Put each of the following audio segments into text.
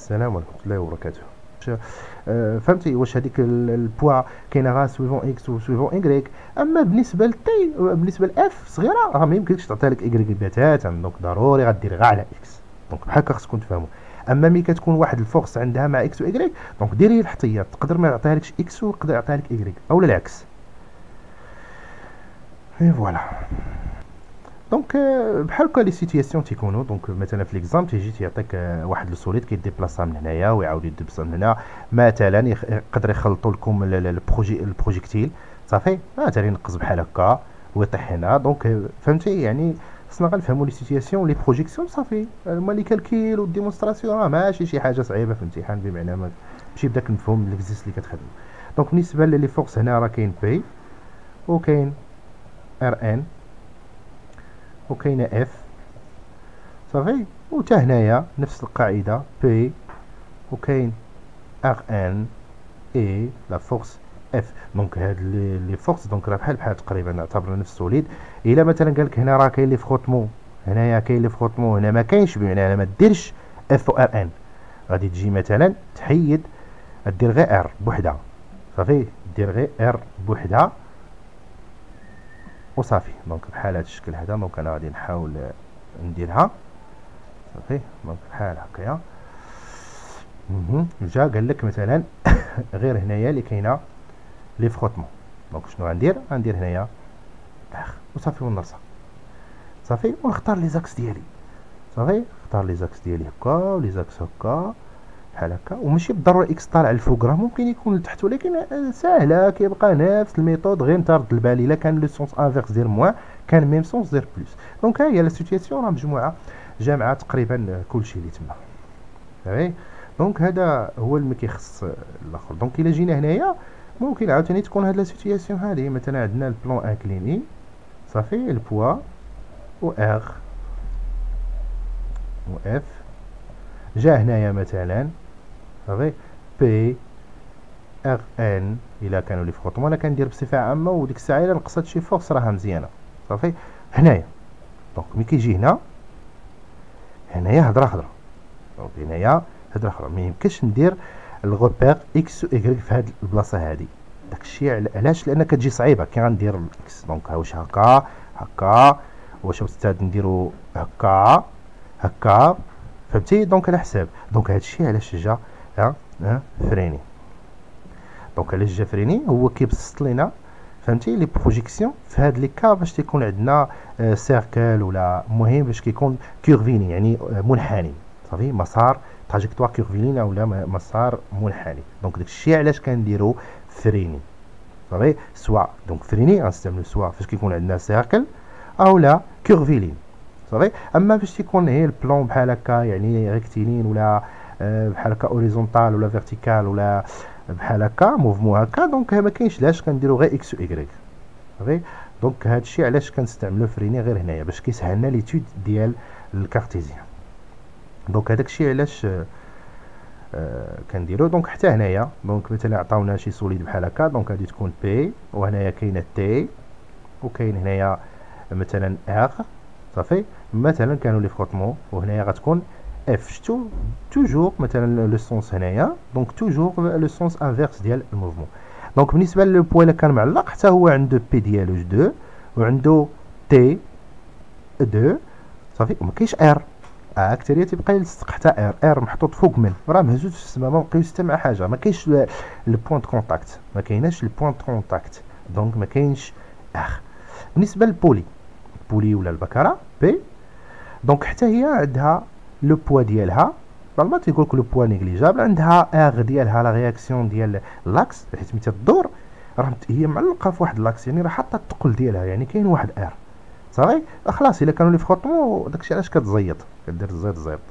السلام ورحمة الله وبركاته. فهمتي واش هذيك البوا كاينه غا سويفون اكس وسويفون ايكغيك، اما بالنسبه لتي بالنسبه لاف صغيره راه ما يمكنش تعطيها لك ايكغيك بتاتا، دونك ضروري غدير غا على اكس. دونك بحال هكا خصكم تفهموا. اما ملي كتكون واحد الفورس عندها مع اكس و ايكغيك، دونك ديري الاحتياط، تقدر ما يعطيها لكش اكس ويقدر يعطيها لك ايكغيك اولا العكس. اي فوالا. دونك بحال هكا لي سيتياسيون تيكونوا. دونك مثلا في ليكزامبل تيجي تيعطيك واحد السوليد كيديبلاصا من هنايا ويعاود يدبسا من هنا، مثلا يقدر يخلطوا لكم البروجيكتيل صافي، مثلا ينقص بحال هكا ويطيح هنا. دونك فهمتي يعني خصنا غنفهموا لي سيتياسيون لي بروجيكسيون صافي. هما لي كالكيل والديمونستراسيون راه ماشي شي حاجه صعيبه في الامتحان، بمعنى ماشي بداك المفهوم ليكزيست اللي كتخدم. دونك بالنسبه لي فورس هنا راه كاين بي وكاين ار ان وكاينه اف صافي، وتا هنايا نفس القاعده بي وكاين ار ان اي لا فورس اف. دونك هاد لي فورس دونك راه بحال تقريبا نعتبر نفس السوليد. الا مثلا قال لك هنا راه كاين لي فروتمون، هنايا كاين لي فروتمون، هنا ما كاينش، بمعنى انا ما ديرش اف و ار ان. غادي تجي مثلا تحيد، دير غير ار بوحدها صافي، دير غير ار بوحدها وصافي. دونك بحال هاد الشكل هذا. دونك انا غادي نحاول نديرها صافي. دونك بحال هكايا. جا قال لك مثلا غير هنايا اللي كاينه لي فروتمون. دونك شنو غندير هنايا اخ وصافي ونرصها صافي، ونختار لي زاكس ديالي صافي. نختار لي زاكس ديالي هكا ولي زاكس هكا بحال هكا، وماشي بالضروره اكس طالع الفوق، راه ممكن يكون لتحت، ولكن ساهله كيبقى نفس الميثود، غير نتا رد البال الا كان لو سونس انفيرس دير موان كان ميم سونس دير بلوس. دونك ها هي لا سيتياسيون راه مجموعه جامعه تقريبا كلشي اللي تما صافي. دونك هذا هو اللي كيخص الاخر. دونك الا جينا هنايا ممكن عاوتاني تكون هاد لا سيتياسيون هذه. مثلا عندنا البلون انكليني صافي، البوا و ار و اف. جا هنايا مثلا صافي بي ار ان الا كانوا لي فروتمون. انا كندير بصفه عامه، وديك الساعه الا نقصت شي فورس راها مزيانه صافي. هنايا دونك ملي كيجي هنايا هضره دونك هنايا هضره اخرى. ما يمكنش ندير الغوبير اكس و ايكغيك في هاد البلاصه هادي. داكشي علاش؟ لان كتجي صعيبه كي غندير الاكس. دونك واش هكا واش استاذ نديرو هكا فهمتي. دونك على حساب. دونك هادشي علاش جا فريني. دونك علاش جا فريني هو كيبسط لينا فهمتي لي بروجيكسيون في هاد لي كا باش تيكون عندنا سيركل ولا مهم باش كيكون كيرفيني يعني منحني صافي، مسار تراجيكتوار كيرفيلين ولا مسار منحني. دونك داكشي علاش كنديرو فريني صافي. سوا دونك فريني غنستعملو سوا فاش كيكون عندنا سيركل اولا كيرفيلين صافي. اما باش تيكون هي البلون بحال هكا يعني ريكتيلين ولا بحال هكا اوريزونتال ولا فيرتيكال ولا بحال هكا موفمون هكا، دونك ما كاينش لاش كنديرو غير اكس و ايكغيك صافي. دونك هادشي علاش كنستعملو فريني غير هنايا باش كيسهلنا ليتود ديال الكارتيزيان. دونك هداك الشيء علاش كنديرو. دونك حتى هنايا دونك مثلا عطاونا شي سوليد بحال هكا، دونك غادي تكون بي وهنايا كاينه تي وكاين هنايا مثلا ار صافي. مثلا كانوا لي فروتمون وهنايا غتكون اف. شتو توجور مثلا لو سونس هنايا، دونك توجور لو سونس انفيرس ديال الموفمون. دونك بالنسبه للبوا الا كان معلق حتى هو عنده بي ديالو 2 وعنده تي 2 صافي، وما كاينش ار. اكثريه تيبقى يلصق حتى ار محطوط فوق من راه مهزوز في السماء، ما بقيوش حتى مع حاجه، ما كاينش البوينت كونتاكت، ما كايناش البوينت كونتاكت، دونك ما كاينش ار. بالنسبه للبولي ولا البكره بي، دونك حتى هي عندها لو بوا ديالها. نورمالمون تيقول لك لو بوا نيغليجابل، عندها ار ديالها لا رياكسيون ديال لاكس حيت ملي تدور راه هي معلقه في واحد لاكس، يعني راه حاطه الثقل ديالها، يعني كاين واحد ار صافي. خلاص الا كانوا لي فروتمون داكشي علاش كتزيط كدير زيط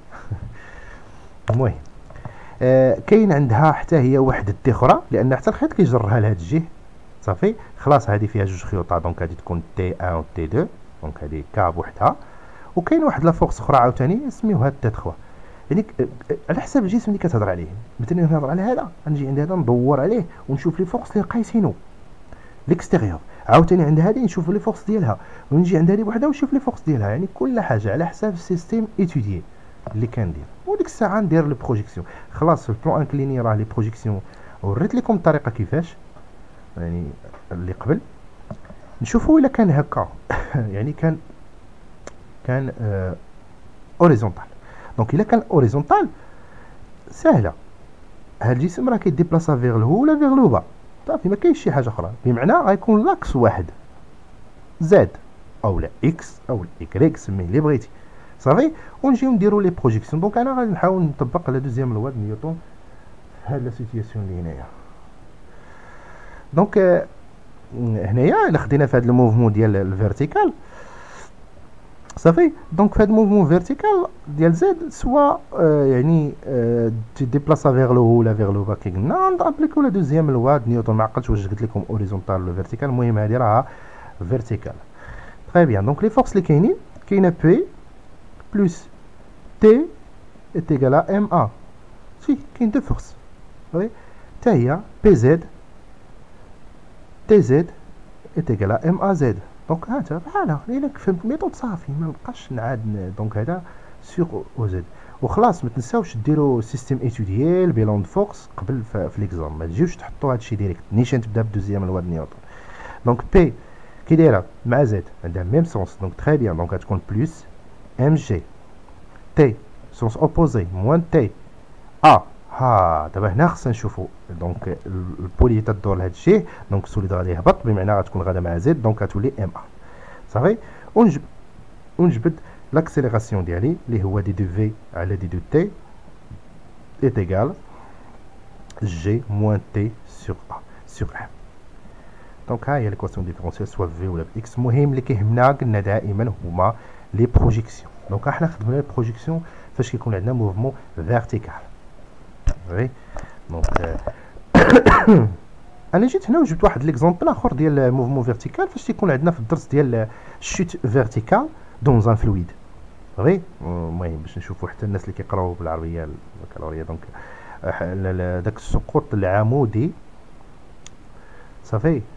المهم كاين عندها حتى هي واحد التي اخرى، لان حتى الخيط كيجرها لهاد الجهه صافي. خلاص هذه فيها جوج خيوطات، دونك غادي تكون تي 1 و تي 2، دونك هذه كا بوحدها. وكاين واحد لا فورس اخرى عاوتاني سميوها تي 3، يعني على حسب الجسم اللي كتهضر عليه. مثلا نهضر على هذا غنجي عند هذا ندور عليه ونشوف لي فورس اللي قايسينو ليكستيريور، عاوتاني عند هذه نشوف لي فورس ديالها، ونجي عند هذه بوحدها ونشوف لي فورس ديالها. يعني كل حاجه على حساب السيستيم ايتوديي اللي كندير، وديك الساعه ندير لو بروجيكسيون. خلاص في البلان انكليني راه لي بروجيكسيون وريت لكم الطريقه كيفاش، يعني اللي قبل. نشوفوا الا كان هكا يعني كان اوريزونتال. دونك الا كان اوريزونتال سهله، هاد الجسم راه كيديبلاصا فيغ الهو ولا فيغ لو با، صافي ما كاينش شي حاجه اخرى، بمعنى غيكون لاكس واحد، زد او لا اكس او الاكريك سميه اللي بغيتي، صافي. ونجيو نديرو لي بروجيكسيون. دونك انا غادي نحاول نطبق لا دوزيام لوا د نيوتن في هاد لا سيتياسيون اللي هنايا. دونك هنايا الا خدينا في هاد الموفمون ديال الفيرتيكال، صافي. دونك في هاد الموفمون فيرتيكال ديال زد سوا يعني تي ديبلاصا فيغ لو هو ولا فيغ لو با كي قلنا، نابليكو لا دوزيام لوا د نيوتن. ما عقلتش واش قلت لكم اوريزونتال ولا فيرتيكال، المهم هادي راها فيرتيكال. تري بيان. دونك لي فورس اللي كاينه بي بلس تي est égal à MA. Si, كاين دو فورس، وي، تا هي بي زد تي زد est égal à MA زد. دونك هانتا بحالها، الا فهمت الميثود صافي ما نبقاش نعاد. دونك هذا سور او زد. وخلاص ما تنساوش ديروا سيستيم ايتوديي البيلون دو فورس قبل في ليكزام، ما تجيوش تحطوا هادشي ديريكت نيشان تبدا بدوزيام لوا د نيوتن. دونك بي كي دايره مع زد عندها ميم سونس، دونك تري بيان. دونك غتكون بلس ام جي تي سونس اوبوزي موان تي ا. ها دابا هنا خصنا نشوفوا دونك البولي تدور لهاد الشيء، دونك السوليد غادي يهبط بمعنى غتكون غادا مع زد، دونك غتولي ام ا، صافي. ونجبد لاكسيليراسيون ديالي اللي هو دي دو في على دي دو تي est égal جي موان تي سور ا سور ام. دونك ها هي ليكواسيون ديفيرونسيال سوا في ولا باكس. المهم اللي كيهمنا قلنا دائما هما لي بروجيكسيون. دونك حنا خدمنا لي بروجيكسيون فاش كيكون عندنا موفمون فيرتيكال، وي. دونك انا جيت هنا وجبت واحد ليكزومبل اخر ديال موفمون فيرتيكال فاش تيكون عندنا في الدرس ديال الشوت فيرتيكال دون ان فلويد، وي. المهم باش نشوفوا حتى الناس اللي كيقراو بالعربيه البكالوريا، دونك داك السقوط العمودي، صافي.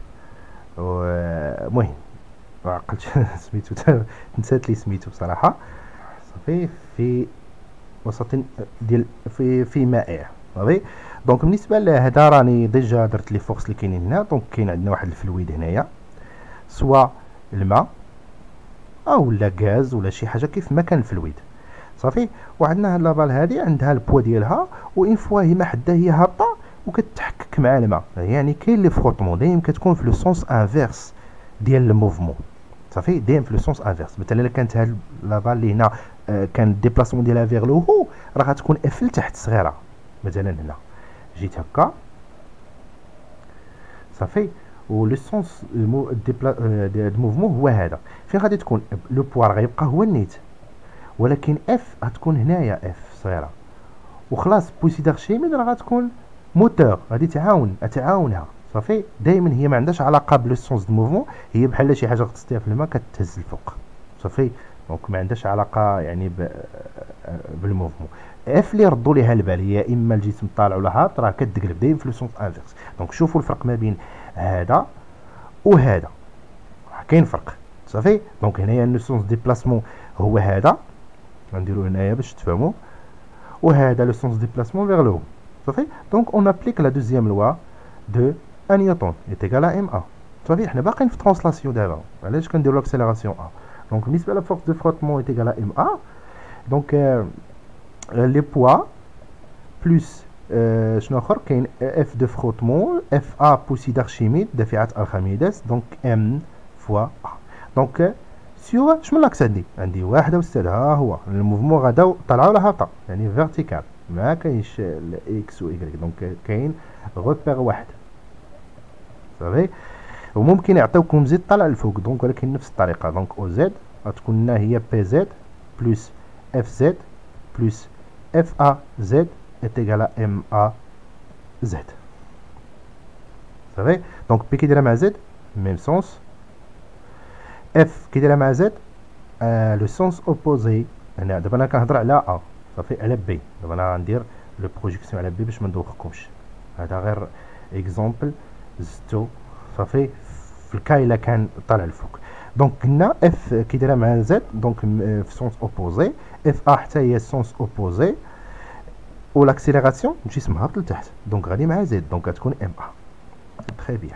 المهم ما عقلتش سميتو، نسيت لي سميتو بصراحه، صافي. في وسط ديال في مائع، صافي. دونك بالنسبه لهذا راني ديجا درت لي فورس اللي كاينين هنا. دونك كاين عندنا واحد الفلويد هنايا، سوا الماء او لا غاز ولا شي حاجه كيف ما كان الفلويد، صافي. وعندنا هاد لابال هادي عندها البوا ديالها، وان فوا هي ما حدا هي هابطه وكتحكك مع الماء، يعني كاين لي فروتمون دايما كتكون في لو سونس انفيرس ديال الموفمون، صافي. دايما في لو سونس انفيرس. مثلا الا كانت هاد لابال اللي هنا كان الديبلاسمون ديالها فيغ لو هو، راه غتكون اف لتحت صغيره. مثلا هنا جيت هكا، صافي. و لو سونس ديال الموفمون هو هذا. فين غادي تكون لو بوار غيبقى هو النيت، ولكن اف غتكون هنايا اف صغيره، وخلاص بويسي دارشيميد راه غتكون موتور غادي تعاونها، صافي. دائما هي ما عندهاش علاقه بلو سونس دو موفمون، هي بحال شي حاجه غتصديها في الماء كتهز الفوق، صافي. دونك ما عندهاش علاقه يعني بالموفمون. اف اللي ردوا ليها البال هي اما الجسم طالع ولا هابط، راه كتقلب دايما في لو سونس انفيرس. دونك شوفوا الفرق ما بين هذا وهذا، كاين فرق، صافي. دونك هنايا لو سونس ديبلاسمون هو هذا، غنديرو هنايا باش تفهموا، وهذا لو سونس ديبلاسمون فيغ لو، صافي. دونك اون ابليك لا دوزيام لوا دو ان نيوتن est égal à ام ا، صافي. حنا باقيين في ترانسلاسيون دابا، علاش كنديرو لاكسيليراسيون ا. دونك بالنسبه لا فورس دو فروتمون est égal à ام ا، دونك لي بوا بلس شنو اخر كاين اف دو فروتمون اف ا بوسي دارشيميد دافعه ارخميدس، دونك ام فوا ا. دونك سيغ اش من لاكس عندي واحده استاذ، ها هو الموفمون غدا طالعه ولا هابطه، يعني فيرتيكال، ما كاينش اكس و ايكغيك. دونك كاين غوبير واحد، صافي. وممكن يعطيوكم زد طالع الفوق، دونك ولكن نفس الطريقه. دونك او زد غتكون لنا هي بي زد بلس اف زد بلس اف ا زد est égal à ام ا زد، صافي. دونك بي كيديرها مع زد ميم سونس، اف كيديرها مع زد لو سونس اوبوزي. هنا دابا انا كنهضر على ا، صافي، على بي. دابا انا غندير لو بروجيكسيون على بي باش ما ندوخكمش، هذا غير اكزومبل زدتو، صافي. في الكاي الا كان طالع الفوق. دونك قلنا اف كيديرها مع زد، دونك في سونس اوبوزي، اف ا حتى هي سونس اوبوزي، و لاكسيليراسيون تمشي هابط لتحت، دونك غادي مع زد، دونك غتكون ام ا. تري بيان.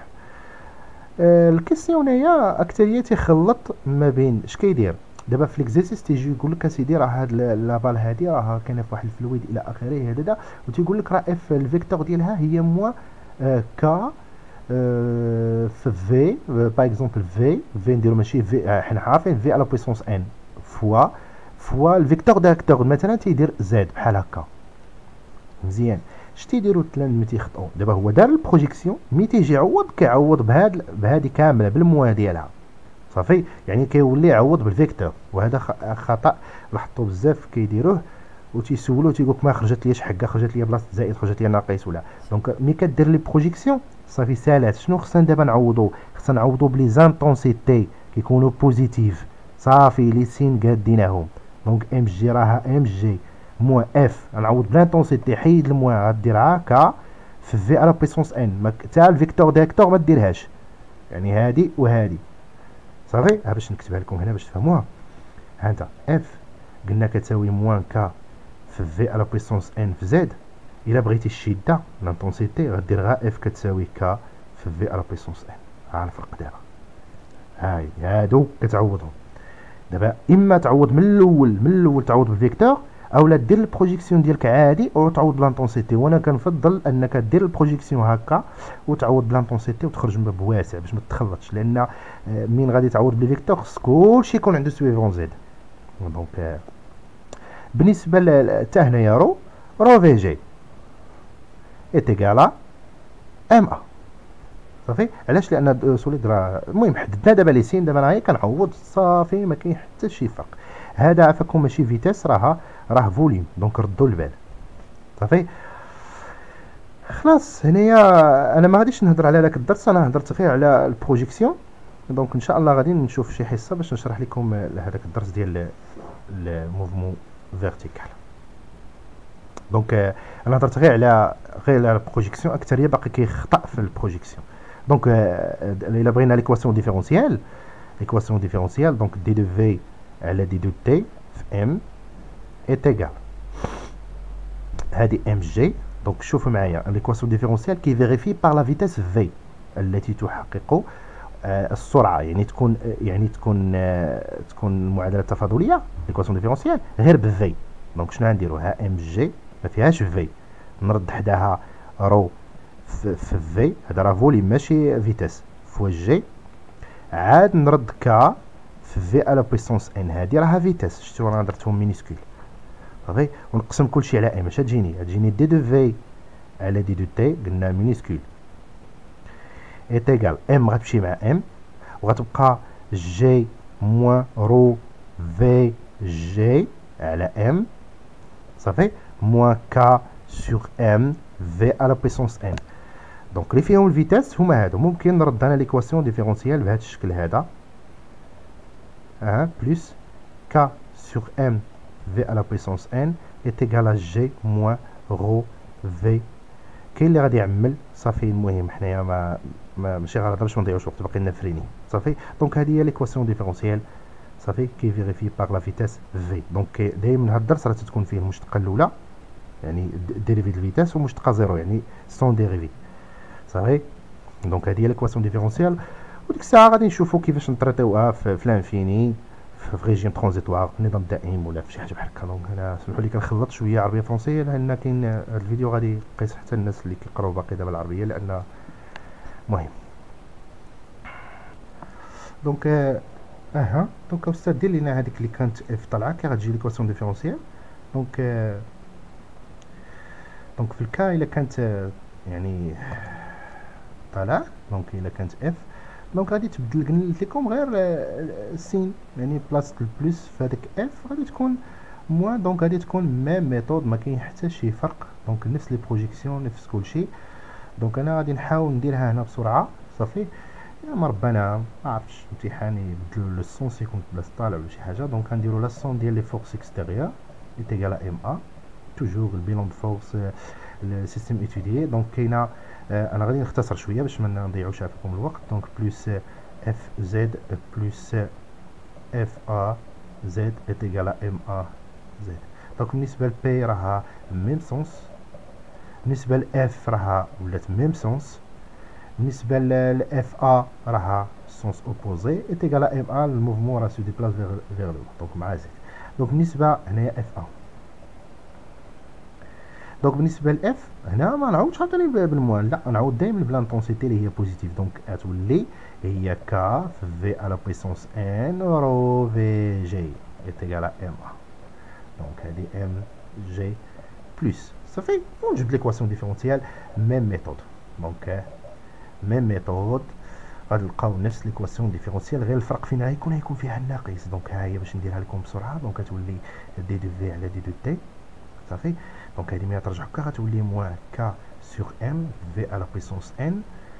الكيسيون هنايا اكثريه تيخلط ما بين اش كيدير دابا في ليكزيرسيس، تيجي يقول لك اسيدي راه هاد لابال هادي راه كاينه في واحد الفلويد الى اخره هذا، وتيقول لك راه اف الفيكتور ديالها هي موان كا في في باغ اكزومبل في نديرو ماشي في، حنا عارفين في على بويسونس ان فوا الفيكتور داكتور مثلا تيدير زد بحال هكا. مزيان، اش تيديروا التلاميذ ملي تيخطئوا؟ دابا هو دار البروجيكسيون، مي تيجي يعوض كيعوض بهادي كامله بالموان ديالها، صافي، يعني كيولي يعوض بالفيكتور، وهذا خطا لاحظتوا بزاف كيديروه، وتيسولوا تيقول لك ما خرجت ليش حكا، خرجت لي بلاصه زائد، خرجت لي ناقص ولا. دونك ملي كدير لي بروجيكسيون صافي سالات. شنو خصنا دابا نعوضوا؟ خصنا نعوضوا بلي زانتونسيتي كيكونوا بوزيتيف، صافي لي سين قاديناهم. دونك ام جي راها ام جي موان اف، نعوض بلانتونسيتي، حيد الموان غديرها كا في في على بيسونس ان، تاع الفيكتور داكتور ما ديرهاش، يعني هادي وهادي، صافي. ها باش نكتبها لكم هنا باش تفهموها. ها انت اف قلنا كتساوي موان كا في في على بيسونس ان في زد. الا بغيتي الشده لانتونسيتي غدير غا اف كتساوي كا في في على بيسونس ان. ها الفرق دابا، هاي هادو كتعوضهم. دابا اما تعوض من الاول تعوض بالفيكتور، اولا دير البروجيكسيون ديالك عادي وتعوض بلانتونسيتي. وانا كنفضل انك دير البروجيكسيون هكا وتعوض بلانتونسيتي وتخرج من باب واسع باش ما تخلطش، لان من غادي تعوض بالفيكتور خص كلشي يكون عنده سويفون زد. دونك بالنسبه حتى هنايا رو في جي ايت ايكالا ام ا، صافي. علاش؟ لان سوليد راه المهم حددنا دابا لي سين، دابا راه كنعوض صافي ما كاين حتى شي فرق. هذا عفاكم ماشي فيتاس، راه فوليوم، دونك ردوا البال، صافي. خلاص هنايا انا ما غاديش نهضر على داك الدرس، انا هضرت غير على البروجيكسيون. دونك ان شاء الله غادي نشوف شي حصه باش نشرح لكم هذاك الدرس ديال الموفمون فيرتيكال. دونك انا هضرت غير على البروجيكسيون، اكثريه باقي كيخطا في البروجيكسيون. دونك الا بغينا ليكواسيون ديفيرونسيال، دونك دي دو في على دي دو تي في ام est égal هذه ام جي. دونك شوفوا معايا ليكواسيون ديفيرونسيال كي فيريفي بار لا فيتاس في التي تحقق السرعه، يعني تكون المعادله التفاضليه ليكواسيون ديفيرونسيال غير بفي. دونك شنو غنديروا؟ ها ام جي ما فيهاش في، نرد حداها رو في في، هذا راه فوليوم ماشي فيتاس، فوا جي، عاد نرد كا في في على بويسونس ان، هذه راها فيتاس، شفتوا انا درتهم مينيسكول، صافي. ونقسم كلشي على ام، اش تجيني دي دو في على دي دو تي، قلنا مينيسكول ايت ايكال ام غتمشي مع ام، وغتبقى جي موان رو في جي على ام، صافي، موان كا سور ام في على بويسونس ان. دونك اللي فيهم الفيتاس هما هادو. ممكن نرد انا ليكواسيون ديفيرونسيال بهذا الشكل هذا، بلس كا سور ام في على بويسونس ان est égal à g moins رو في. كاين اللي غادي يعمل، صافي. المهم حنايا ماشي غلط باش ما نضيعوش وقت، باقي لنا فريني، صافي. دونك هذه هي ليكواسيون ديفيرونسيال، صافي، كي فيريفي باغ لا فيتاس في. دونك دائما هاد الدرس راه تتكون فيه المشتقه الاولى، يعني ديريفي د الفيتاس، ومشتقه زيرو يعني سون ديريفي، صافي. دونك هذه هي ليكواسيون ديفيرونسيال، وديك الساعه غادي نشوفوا كيفاش نطريطيوها في لانفيني، في ريجيم ترانزيتوار، نظام دائم، ولا في شي حاجه بحال هكا. دونك انا سمحوا لي كنخلط شويه عربيه فرونسيه، لان كاين هذا الفيديو غادي يقيس حتى الناس اللي كيقراو باقي دابا العربيه، لان مهم. دونك دونك استاذ دير لينا هذيك اللي كانت اف طالعه كي غتجي ليكواسيون ديفيرونسيال. دونك في الكا الا كانت يعني طالع، دونك الا كانت اف، دونك غادي تبدل، قلت لكم غير السين، يعني بلاصه البلس في هذاك اف غادي تكون موان، دونك غادي تكون ميم ميثود، ما كاين حتى شي فرق، دونك نفس لي بروجيكسيون نفس كلشي. دونك انا غادي نحاول نديرها هنا بسرعه، صافي. يا ما ربنا ما عرفتش امتحان يبدلوا لو سونس يكون بلاصه طالع ولا شي حاجه. دونك غنديروا لا سون ديال لي فورس اكستيريور ايت ايكال ام ا، توجور البيلون دو فورس السيستيم ايتوديي. دونك كاينه انا غادي نختصر شويه باش ما نضيعوش عليكم الوقت. دونك بلس اف زد بلس اف ا زد ايت ايكال ام ا زد. دونك بالنسبه لبي راها ميم سونس، بالنسبه لاف راها ولات ميم سونس، بالنسبه لاف ا راها سونس اوبوزي ايت ايكال ام ا، الموفمون راه سو ديبلاس فيغ لو، دونك مع زد. دونك بالنسبه هنايا اف ا، دونك بالنسبه لاف هنا ما نعاودش عاوتاني بالموال، لا نعاود دائما بلا انتونسيتي اللي هي بوزيتيف، دونك غتولي هي كا في على بويسونس ان رو في جي ايت ايكال ام ا، دونك هادي ام جي بلس صافي. ونجبد ليكواسيون ديفيرونسيال ميم ميثود، دونك ميم ميثود غنلقاو نفس ليكواسيون ديفيرونسيال، غير الفرق فين غيكون فيها الناقص. دونك ها هي باش نديرها لكم بسرعه، دونك غتولي دي دو في على دي دو تي صافي. دونك هادي ملي ترجع هكا غتولي موان كا سور ام في على بويسونس ان،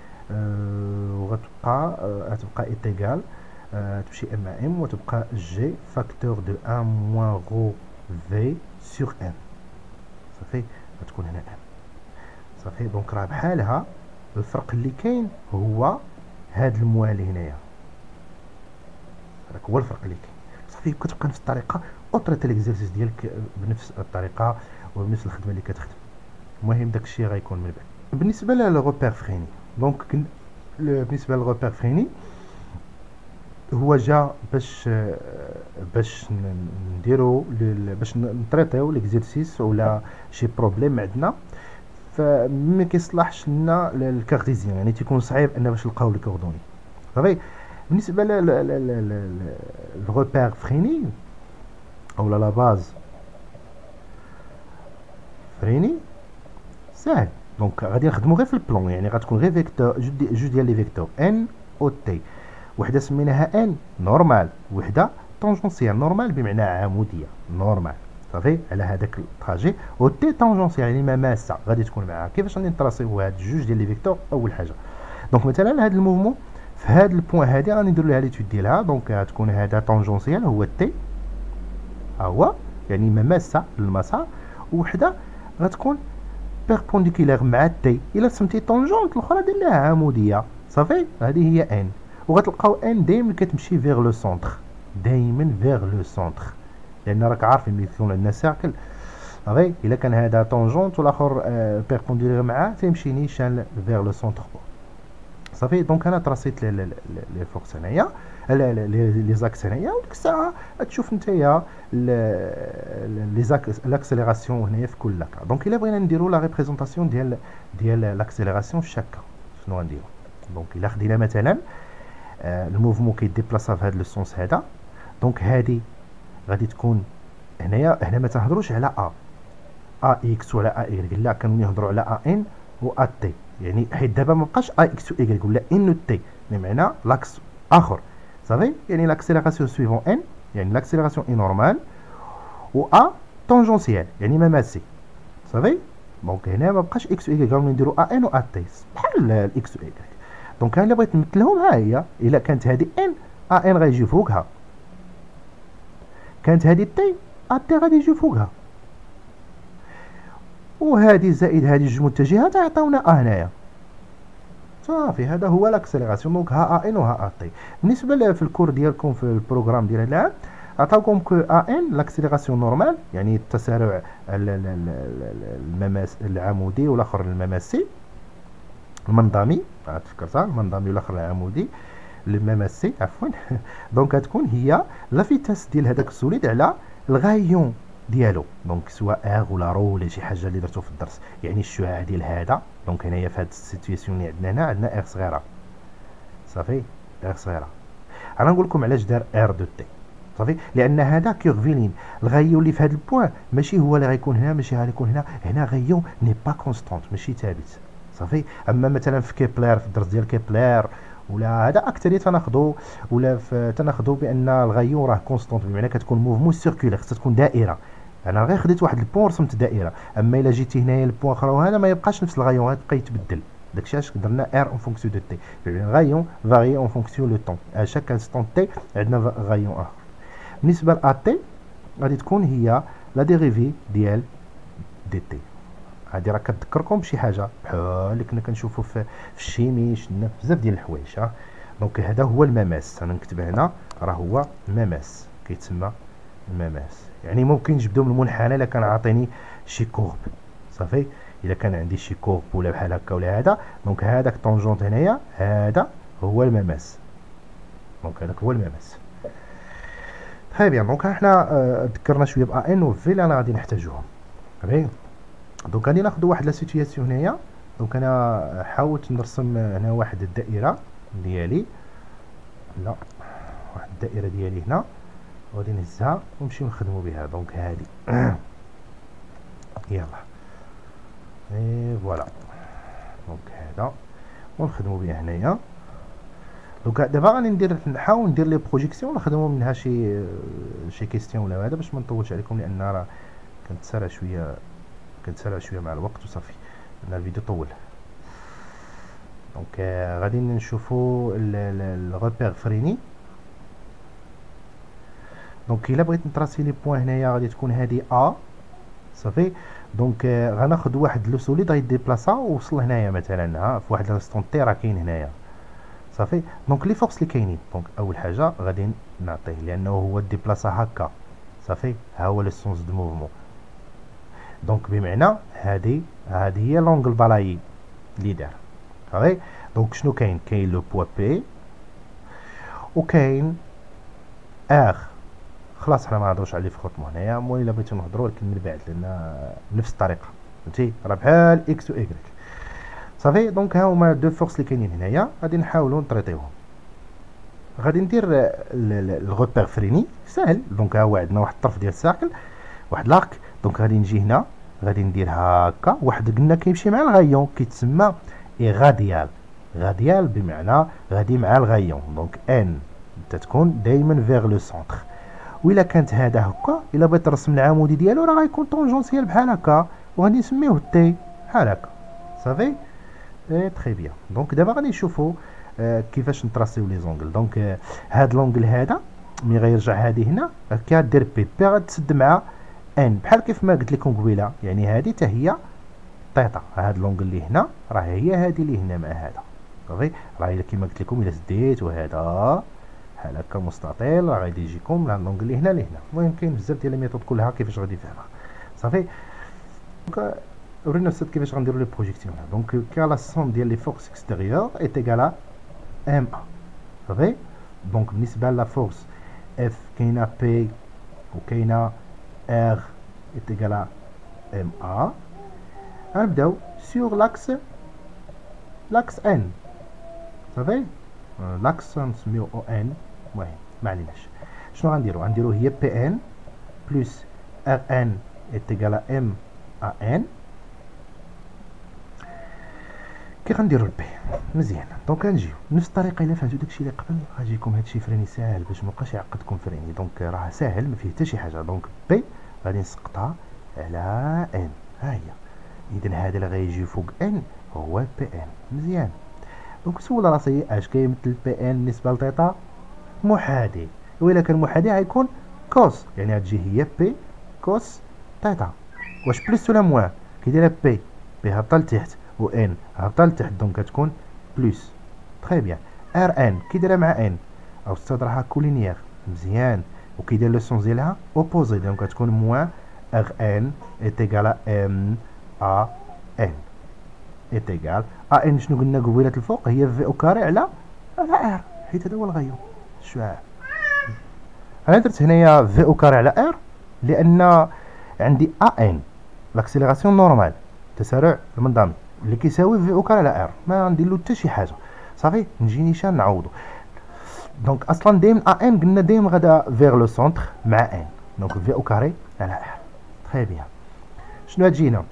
غتبقى ايتيغال تمشي ام مع ام وتبقى جي فاكتور دو ان موان رو في سور ان صافي، غتكون هنا ام صافي. دونك راه بحالها الفرق اللي كاين هو هاد الموال اللي هنايا، هذاك هو الفرق اللي كاين صافي. كتبقى نفس الطريقه وطريقه ليكزيرسيس ديالك بنفس الطريقه وبنفس الخدمه اللي كتخدم. المهم داكشي غيكون من بعد. بالنسبه للغوبير فريني، دونك بالنسبه للغوبير فريني هو جا باش نديرو باش نطريطيو ليكزيرسيس ولا شي بروبليم عندنا، فما كيصلحش لنا الكارتيزيان، يعني تيكون صعيب ان باش نلقاو لي كوردوني صافي. بالنسبه للغوبير فريني او لا باز فريني ساهل، دونك غادي نخدمو غير في البلون، يعني غتكون غير فيكتور جوج ديال لي فيكتور ان او تي، وحده سميناها ان نورمال، وحده طونجونسيال نورمال بمعنى عموديه نورمال صافي على هذاك التراجي، و تي طونجونسيال يعني ما ماسه غادي تكون معاها. كيفاش غادي نتراسيو هاد جوج ديال لي فيكتور؟ اول حاجه دونك مثلا هاد الموفمون في هاد البوين هادي غادي نديرو ليها ليتود ديالها، دونك غتكون هذا طونجونسيال هو تي ها هو يعني ما ماسه للمسار، وحده غتكون بيربونديكولير مع تي، الا سمتي طونجونت الاخرى دير لها عموديه صافي. هذه هي ان، وغتلقاو ان دائما كتمشي فيغ لو سونتر، دائما فيغ لو سونتر، لان راك عارف ملي يكون عندنا سيركل صافي الا كان هذا طونجونت والاخر بيربونديكولير معاه تيمشي نيشان فيغ لو سونتر صافي. دونك انا تراسيت لي فوكس هنايا لي زاكس هنايا، وديك الساعه تشوف نتايا لي لاكسيليراسيون هنايا في كل كا. دونك الا بغينا نديرو لا ريبريزونطاسيون ديال لاكسيليراسيون في شاكا شنو غنديرو؟ دونك الا خدينا مثلا الموفمون كيديبلاصا في هذا لو سونس هذا، دونك هذه غادي تكون هنا ما تهضروش على ا اكس ولا ا اي، لا كانوا يهضروا على ا ان و ا تي، يعني حيت دابا ما بقاش ا اكس و اي ولا ان و تي، بمعنى لاكس اخر صافي، يعني لاكسيليراسيون سويفون ان يعني لاكسيليراسيون اي نورمال، و ا طونجونسيال يعني ما ماسي صافي. دونك هنا ما بقاش اكس و اي غادي نديرو ا ان و ا تي بحال الاكس و اي. دونك انا بغيت نمثلهم ها هي، الا كانت هذه ان ا ان غيجي فوقها، كانت هذه تي ا تي غادي يجي فوقها، وهذه زائد هذه جوج متجهات عطاونا ا هنايا صافي. هذا هو لاكسيليراسيون، دونك ها ا ان و ها ا تي. بالنسبه في الكور ديالكم في البروغرام ديال هذا العام عطاوكم كو ا ان لاكسيليراسيون نورمال يعني التسارع المماس العمودي والاخر المماسي المنظمي، تفكرتها المنظمي والاخر العمودي المماسي عفوا. دونك غتكون هي لا فيتاس ديال هذاك السوليد على الغايون ديالو، دونك سواء اغ ولا رو ولا شي حاجه اللي درتو في الدرس، يعني الشعاع ديال هذا. دونك هنايا في هاد السيتوياسيون اللي عندنا هنا عندنا اغ صغيره صافي، اغ صغيره. انا نقول لكم علاش دار ار دو تي صافي، لان هذا كيرفيلين الغايون اللي في هذا البوان ماشي هو اللي غيكون هنا، ماشي غيكون هنا، هنا غايون ني با كونستانت ماشي ثابت صافي. اما مثلا في كيبلر في الدرس ديال كيبلر ولا هذا اكثريه تناخذوا ولا تناخذوا بان الغايون راه كونستانت، بمعنى كتكون موفمون سيركولير خصها تكون دائره. انا غير خديت واحد البوان رسمت دائره، اما الا جيتي هنايا البوان اخر وهذا ما يبقاش نفس الغايون، غيبقى يتبدل. داكشي علاش درنا ار اون فونكسيون دو تي، يعني غايون فاري اون فونكسيون لو طون، ا شاك انستون تي عندنا غايون اخر. بالنسبه ل تي غادي تكون هي لا ديريفي ديال دي تي. هادي راه كتذكركم بشي حاجه بحال اللي كنا كنشوفوا في الشيمي، شفنا بزاف ديال الحوايج. دونك هذا هو المماس، انا نكتب هنا راه هو مماس كيتسمى المماس يعني ممكن نجبدو من المنحنى الا كان عاطيني شي كورب صافي. الا كان عندي شي كورب ولا بحال هكا ولا هذا، دونك هذاك طونجونت هنايا هذا هو المماس، دونك هذاك هو المماس. تري بيان. دونك حنا ذكرنا شويه بA ان و في اللي انا غادي نحتاجوهم. صافي. دونك غادي ناخذ واحد لا سيتوياسيون هنايا. دونك انا حاولت نرسم هنا واحد الدائره ديالي، لا واحد الدائره ديالي هنا، غادي نهزها ونمشيو نخدموا بها. دونك هادي يلا اي فوالا. دونك هذا ونخدموا بها هنايا. دونك دابا غادي نحاول ندير لي بروجيكسيون نخدموا منها شي كيستيون ولا هذا باش ما نطولش عليكم، لان راه كنتسارع شويه مع الوقت وصافي لان الفيديو طول. دونك غادي نشوفوا الغوبير فريني. دونك الا بغيت نتراسي لي بوين هنايا غادي تكون هذه ا صافي. دونك غناخذ واحد لو سوليد غيديبلاصا ووصل هنايا مثلا ها في واحد الانستون تي راه كاين هنايا صافي. دونك لي فورس اللي كاينين، دونك اول حاجه غادي نعطيه لانه هو ديبلاصا هكا صافي، ها هو لو سونس دو موفمون. دونك بمعنى هذه هي لونغل بالايي اللي دار صافي. دونك شنو كاين لو بوا بي وكاين ار. خلاص حنا ما نهضروش على لي فروتمون هنايا، المهم الا بغيتو نهضروا ولكن من بعد لان نفس الطريقه فهمتي، راه بحال اكس و ايكغيك صافي. دونك ها هما دو فورس اللي كاينين هنايا، غادي نحاولوا نطريطيوهم. غادي ندير الغوبير فريني ساهل. دونك ها هو عندنا واحد الطرف ديال الساقل واحد لاك. دونك غادي نجي هنا غادي ندير هكا واحد قلنا كيمشي مع الغايون كيتسمى غاديال. غاديال بمعنى غادي مع الغايون. دونك ان تتكون دائما فيغ لو سونتر. وإلا كانت هذا هكا الا بغيت نرسم العمودي ديالو راه غيكون طونجونسيال بحال هكا وغادي نسميوه تي بحال هكا صافي. تري بيان. دونك دابا غادي نشوفوا كيفاش نتراسيو لي زونغل. دونك هاد لونغل هذا ملي غيرجع هادي هنا كدير بي غتسد مع ان بحال كيف ما قلت لكم قبيله، يعني هادي حتى هي طيطا. هاد لونغل اللي هنا راه هي هادي اللي هنا مع هذا صافي. راه الا كيما قلت لكم الا سديت وهذا بحال هكا مستطيل راه غادي يجيكم لهاد لونغل اللي هنا لهنا. المهم كاين بزاف ديال الميثود كلها كيفاش غادي فهمها صافي. دونك ورينا السيت كيفاش غنديروا لي بروجيكسيون. دونك كا لا سوم ديال لي فورس اكستيريور ايت ايكال ام ا صافي. دونك بالنسبه لا فورس اف كاينه بي وكاينه ار ايت ايكال ام ا. غنبداو سور لاكس ان صافي. لاكس نسميو او ان، المهم ما عليناش. شنو غنديرو هي بي ان بلس ار ان ايت ايكال ام ا ان. كي غنديرو البي مزيان. دونك غنجيو نفس الطريقه. الا فهمتو داكشي اللي قبل غاجيكم هادشي فريني ساهل باش مابقاش يعقدكم فريني. دونك راه ساهل ما فيه حتى شي حاجه. دونك بي غادي نسقطها على ان ها هي. اذا هذا اللي غيجي فوق ان هو بي ان مزيان. دونك سول راسي اش كيمثل بي ان بالنسبه لثيتا؟ محاذي. وإلا كان محاذي غيكون كوس، يعني غتجي هي بي كوس ثيتا. واش بلس ولا موان؟ كيديرها بي هابطه لتحت و ان هابطه لتحت دونك كتكون بلس. تري بيان. ار ان كيديرها مع ان او ستاد راها كولينيير مزيان وكيدير لو سونس ديالها اوبوزي دونك كتكون موان ار ان ايت ايكال ام ا ان ايت ايكال ا ان. شنو قلنا قبيله الفوق؟ هي في او كاري على ار حيت هذا هو الغيون الشعاع. انا درت هنايا في او كاري على ار لان عندي ا ان لاكسيليراسيون نورمال تسارع المنظمي اللي كيساوي في او كاري على ار، ما ندير له حتى شي حاجه صافي. نجي نيشان نعوضو. دونك اصلا دايما ا ان قلنا دايما غادا فيغ لو سونتر مع ان دونك في او كاري على ار. تري بيان. شنو تجينا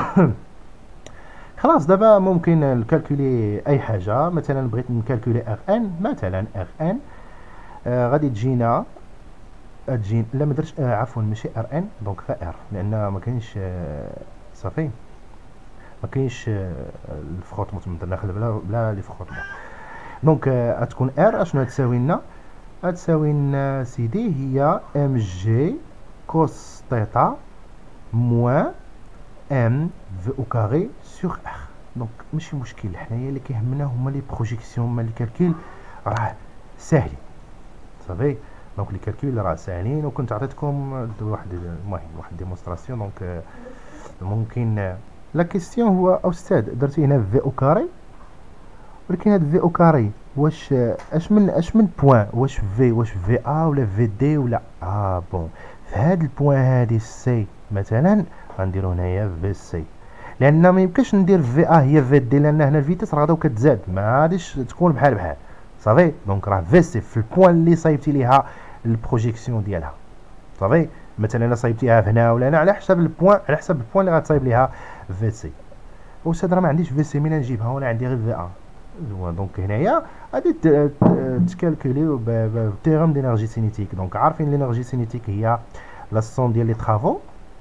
خلاص دابا ممكن نكالكولي اي حاجه. مثلا بغيت نكالكولي ار ان مثلا ار ان غادي تجينا لا ما درتش عفوا ماشي ار ان دونك غير ار لان ما كاينش صافي ما كاينش الفخوطمون تما درنا بلا لي فخوطمون. دونك غتكون ار اشنو غتساوي لنا؟ غتساوي لنا سيدي هي ام جي كوس ثيتا موان ام في او كاري سور ار. دونك ماشي مشكل. حنايا اللي كيهمنا هما لي بروجيكسيون، هما لي كالكول راه ساهلين صافي. دونك لي كالكول راه ساهلين، وكنت عطيتكم واحد المهم واحد ديمونستراسيون. دونك ممكن لا كيستيون هو استاذ درتي هنا في او كاري، ولكن هاد في او كاري واش اش من بوين، واش في ا ولا في دي ولا بون. في هاد البوين هادي سي مثلا غنديرو هنايا في سي، لان ما يمكنش ندير في ا هي في دي، لان هنا الفيتاس راه غادا كتزاد ما غاديش تكون بحال صافي. دونك راه في سي في البوين اللي صايبتي ليها البروجيكسيون ديالها صافي. مثلا الا صايبتيها هنا ولا هنا على حسب البوين اللي غتصايب ليها في سي. واستاذ راه ما عنديش في سي، منين نجيبها وانا عندي غير في ا. دونك هنايا غادي تكالكوليو بتيرم دينيرجي سينيتيك. دونك عارفين لينيرجي سينيتيك هي لا سوم ديال لي طرافو.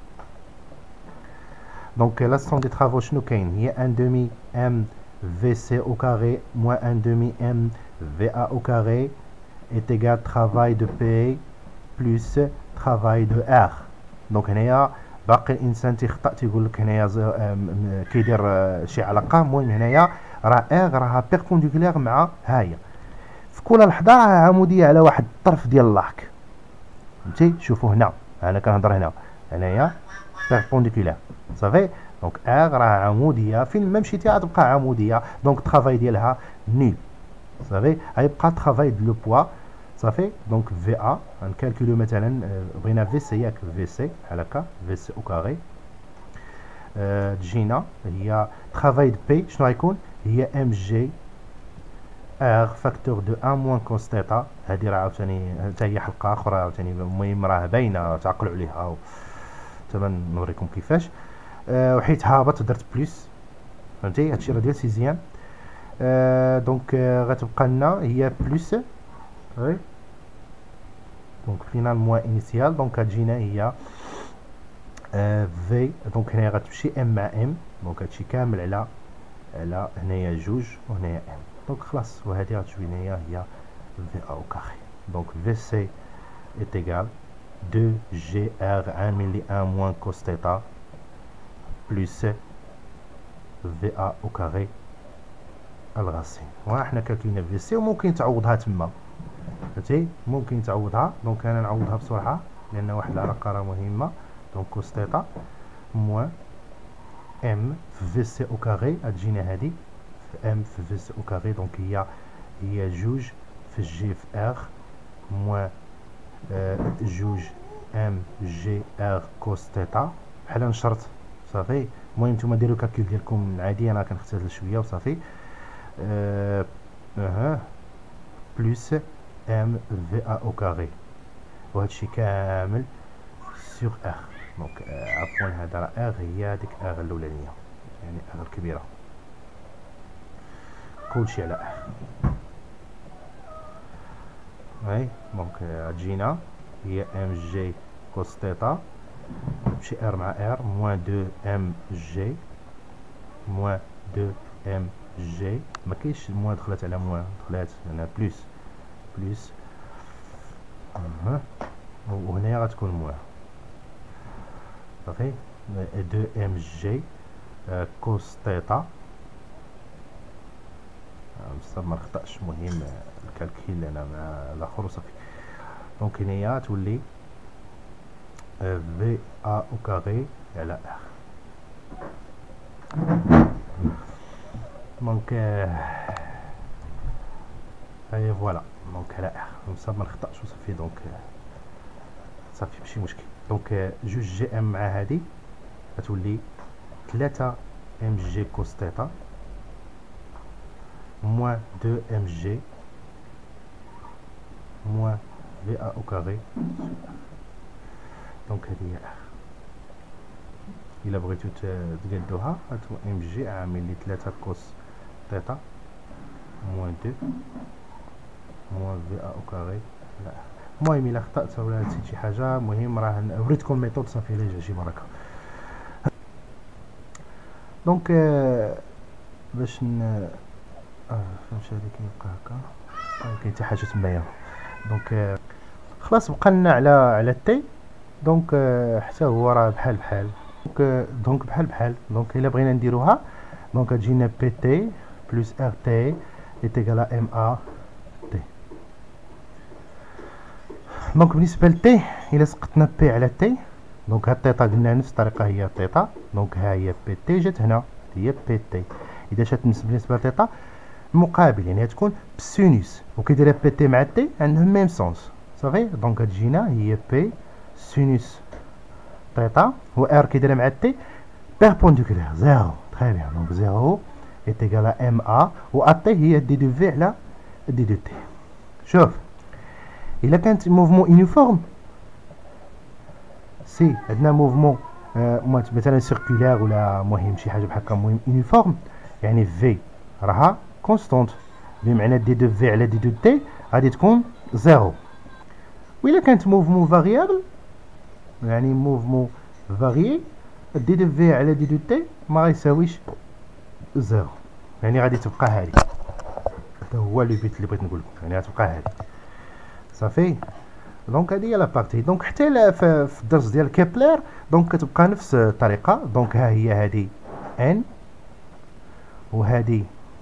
دونك لا سوم دي طرافو شنو كاين؟ هي 1 دومي ام في سي او كاري موان 1 دومي ام في ا او كاري est égal travail de P plus travail de R. دونك هنايا باقي الانسان تيخطا تيقول لك هنايا كيدير شي علاقه. المهم هنايا راه R راها بيربونديكولير مع هاهي في كل لحظه راه عموديه على واحد الطرف ديال لاك. فهمتي؟ شوفوا هنا انا كنهضر هنايا بيربونديكولير صافي. دونك R راه عموديه، فين ما مشيتي غتبقى عموديه. دونك الطرافاي ديالها نيل صافي. غيبقى الطرافاي دو لو بوا صافي. دونك في ا غنكالكوليو مثلا بغينا في سي، ياك في سي بحال هكا في سي او كاري تجينا هي طرافاي دو بي شنو غيكون؟ هي ام جي ار فاكتور دو 1 موان كوس تيتا. هادي راه عاوتاني حتى هي حلقه اخرى عاوتاني، المهم راه باينه تعقلوا عليها تما نوريكم كيفاش. وحيت هابط درت بلس، فهمتي؟ هادشي راه ديال سيزيام. دونك غتبقى لنا هي بلس وي. دونك فينال موان انيسيال. دونك غتجينا هي في. دونك هنايا غتمشي ام مع ام. دونك هادشي كامل على هنايا جوج وهنايا ام. دونك خلاص، وهادي غتجي هنايا هي في ا او كاري. دونك في سي est égal 2 جي ار عامل لي 1 موان كوس تيتا بلس في ا او كاري الغاسين. وحنا كالكولينا في سي، وممكن تعوضها تما فهمتي، ممكن تعوضها. دونك انا نعوضها بسرعه لان واحد العلاقه راه مهمه. دونك كوس تيتا موان ام في سي او كاري غتجينا هادي في ام في سي او كاري. دونك هي جوج في جي في ار موان جوج ام جي ار كوس تيتا بحال نشرط صافي. المهم نتوما ديروا الكالكول ديالكم العادي، انا كنختزل شويه وصافي. بلس ام في ا او كاري، وهادشي كامل سور ار. دونك عفوا هذا راه ار هي هذيك ار الاولانيه، يعني ار الكبيره، كلشي على ار. هاي دونك غتجينا هي ام جي كوس تيتا تمشي ار مع ار موان 2 ام جي موان 2 ام جي. ما كاينش موان دخلت على موان، دخلات هنا بلس وهنايا غتكون موان صافي. 2 ام جي كوس تيتا بصح ما نخطاش، مهم الكالكيل انا مع الاخر وصافي. دونك هنايا تولي في ا او كاري على ار. دونك هاي فوالا. دونك على ار بصح ما نخطاش وصافي. دونك صافي ماشي مشكل. دونك جوج جي ام مع هادي غتولي 3 ام جي كوس تيتا موان 2 ام جي موان في ا او كاري. دونك هادي هي ار. الا بغيتو تقادوها هاتو ام جي عامل لي 3 كوس تيتا موان 2 موان في ا او كاري. لا المهم الا خطأت ولا نسيت شي حاجه، المهم راه وريتكم الميثود صافي لا شي بركه. دونك باش فهمتش هادي كيبقى هكا، كاين حتى حاجه تمايا. دونك خلاص بقى لنا على التي. دونك حتى هو راه بحال دونك بحال. دونك الا بغينا نديروها دونك تجينا بي تي بلس ار تي est égal à ام ا تي. دونك بالنسبه لتي الا سقطنا بي على تي، دونك هاد تيتا قلنا نفس الطريقه هي تيتا، دونك ها هي بي تي جات هنا هي بي تي. اذا جات بالنسبه لتيتا مقابل يعني غتكون بسينوس، وكيدير بي تي مع تي عندهم ميم سونس صافي. دونك غتجينا هي بي سينوس تيتا، و ار كيدير مع تي بيربونديكولير زيرو. تري بيان، دونك زيرو est égal à MA و AT هي دي دو في على دي دو تي. شوف إلا كانت موفمون يونيفورم، سي عندنا موفمون مثلا سيركولير ولا مهم شي حاجة بحال هكا مهم يونيفورم، يعني في راها كونستونت، بمعنى دي دو في على دي دو تي غادي تكون زيرو. وإلا كانت موفمون فاريابل، يعني موفمون فاريي، دي دو في على دي دو تي ما غيساويش زيرو، يعني غادي تبقى هادي. هذا هو لو بيت اللي بغيت نقول لكم، يعني غتبقى هادي صافي. دونك هادي هي لا بارتي. دونك حتى في الدرس ديال كيبلر دونك كتبقى نفس الطريقه. دونك ها هي هادي ان، وهادي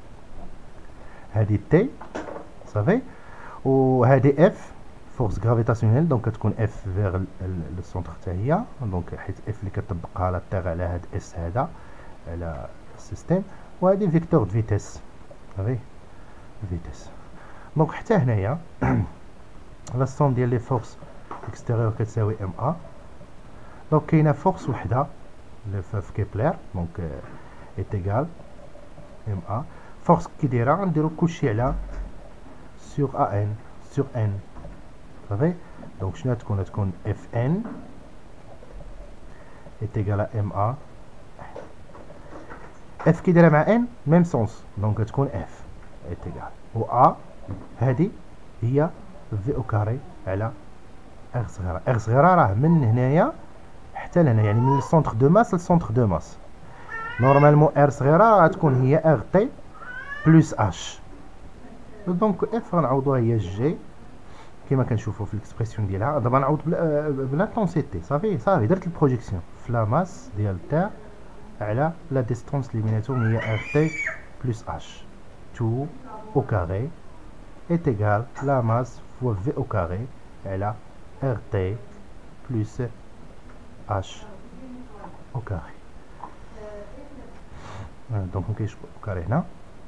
تي صافي، وهادي اف فورس غرافيتاسيونيل، دونك كتكون اف فيغ لو سونتر حتى هي، دونك حيت اف اللي كتطبقها لا تيغ على هاد اس هذا على السيستيم، وهادي فيكتور د فيتيس صافي فيتيس. دونك حتى هنايا لا سوم ديال لي فورس اكستيريور كتساوي ام ا. دونك كاينه فورس وحده في كيبلر، دونك ايت ايغال ام ا. فورس كي دايره غنديرو كلشي على سور ا ان سور ان صافي. دونك شنو تكون اف ان ايت ايغال ام ا. اف كي دايره مع ان ميم سونس، دونك تكون اف ايت ايغال و ا هادي هي في او كاري على ار صغيره. ار صغيره راه من هنايا حتى لهنا، يعني من السونتر دو ماس للسونتر دو ماس. نورمالمون ار صغيره غتكون هي ار تي بلس اش. دونك اف غنعوضوها هي جي كما كنشوفوا في الاكسبرسيون ديالها. دابا نعوض بلانتونسيتي صافي درت البروجيكسيون في لا ماس ديال تير على لا ديستونس اللي بيناتهم هي ار تي بلس اش. تو او كاري est égal la masse fois V au carré على RT plus H au carré. دونك مكاينش au carré هنا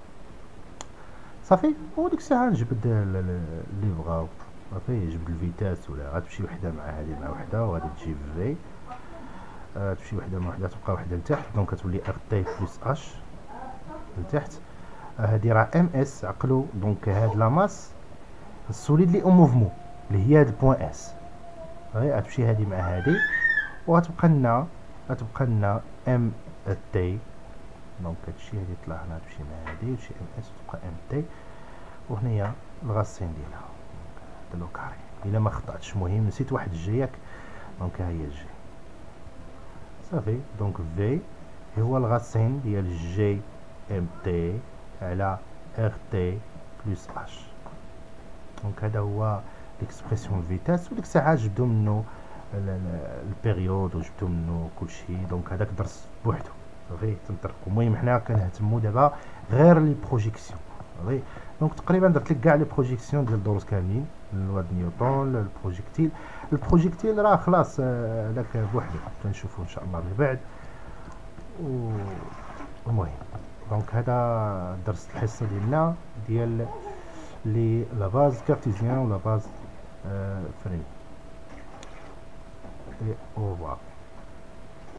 صافي. وديك الساعة نجبد اللي بغاو صافي، جبد الفيتاس ولا غتمشي وحدة مع هادي مع وحدة، وغادي تجيب في تمشي وحدة مع وحدة تبقى وحدة لتحت، دونك كتولي RT plus H لتحت. هادي راه ام اس عقلو. دونك هاد لا ماس السوليد لي او موفمون اللي هي هاد البوان اس، غتمشي هادي مع هادي وغتبقى لنا ام تي. دونك هادشي هادي طلع هنا تمشي مع هادي وتمشي ام اس وتبقى ام تي، وهنايا الغاسين ديالها هذا لو كاري. الا ما خطاتش مهم نسيت واحد الجي ياك، دونك ها هي الجي صافي. دونك في هو الغاسين ديال جي ام تي على ار تي بلس اش. دونك هذا هو ليكسبرسيون فيتاس. وديك الساعه جبدو منه البيريود وجبدو منه كلشي. دونك هذاك درس بوحدو صافي تنطرقو. المهم حنا كنهتمو دابا غير لي بروجيكسيون صافي. دونك تقريبا درت لك كاع لي بروجيكسيون ديال الدروس كاملين، لوا د نيوتن البروجيكتيل راه خلاص هذاك بوحدو تنشوفو ان شاء الله من بعد. المهم دونك هذا درس الحصه ديالنا ديال لي لا باز كارتيزيان ولا باز فريمي. اي او